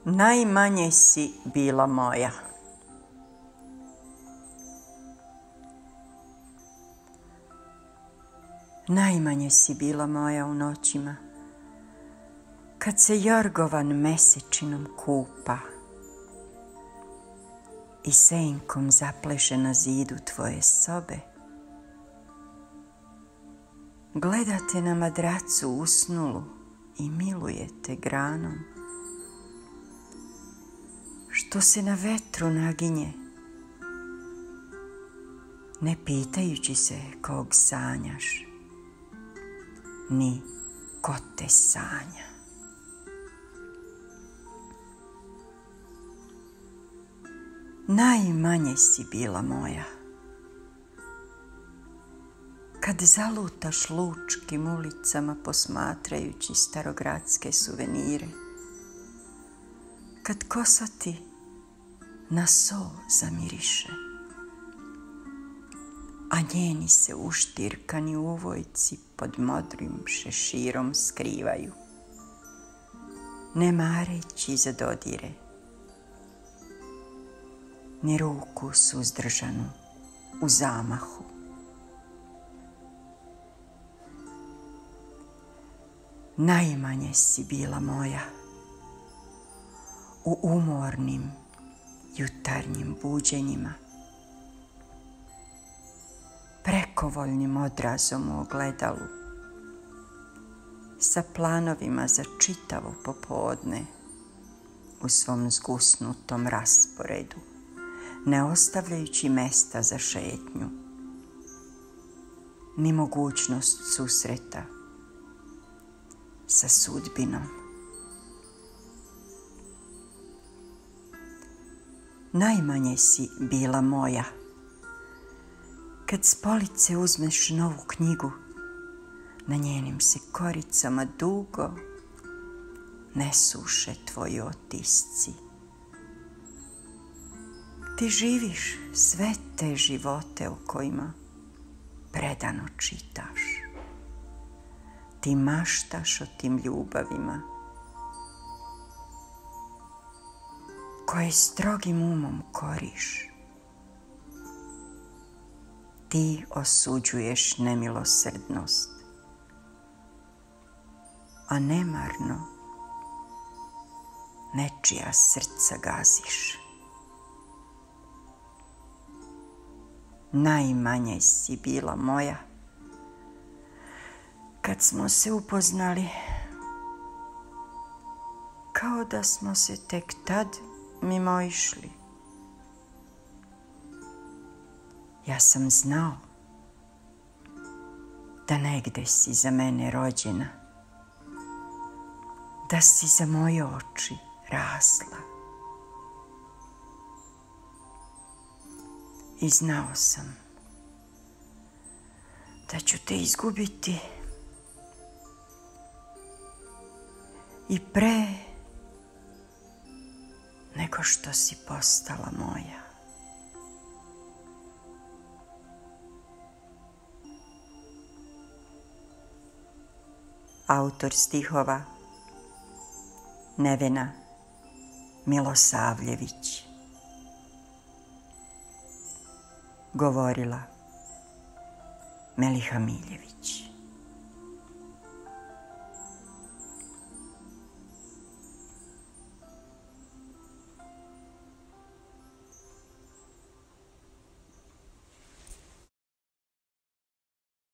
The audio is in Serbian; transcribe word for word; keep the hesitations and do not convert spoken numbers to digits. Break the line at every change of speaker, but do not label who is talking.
Najmanje si bila moja. Najmanje si bila moja u noćima, kad se jorgovan mesečinom kupa i senkom zapleše na zidu tvoje sobe. Gledate na madracu usnulu i milujete granom, što se na vetru naginje, ne pitajući se kog sanjaš, ni ko te sanja. Najmanje si bila moja, kad zalutaš lučkim ulicama posmatrajući starogradske suvenire, kad kosa ti na so zamiriše, a njeni se uštirkani uvojci pod modrim šeširom skrivaju, ne mareći za dodire, ni ruku suzdržanu u zamahu. Najmanje si bila moja u umornim jutarnjim buđenjima, prekovoljnim odrazom u ogledalu, sa planovima za čitavo popodne u svom zgusnutom rasporedu, ne ostavljajući mesta za šetnju, ni mogućnost susreta sa sudbinom. Najmanje si bila moja, kad s police uzmeš novu knjigu, na njenim se koricama dugo ne suše tvoji otisci. Ti živiš sve te živote o kojima predano čitaš. Ti maštaš o tim ljubavima koje strogim umom koriš. Ti osuđuješ nemilosrdnost, a nemarno nečija srca gaziš. Najmanje si bila moja, kad smo se upoznali, kao da smo se tek tad mimoišli. Ja sam znao da negde si za mene rođena, da si za moje oči rasla. I znao sam da ću te izgubiti i pre nego što si postala moja. Autor stihova Nevena Milosavljević. Govorila Meliha Miljević.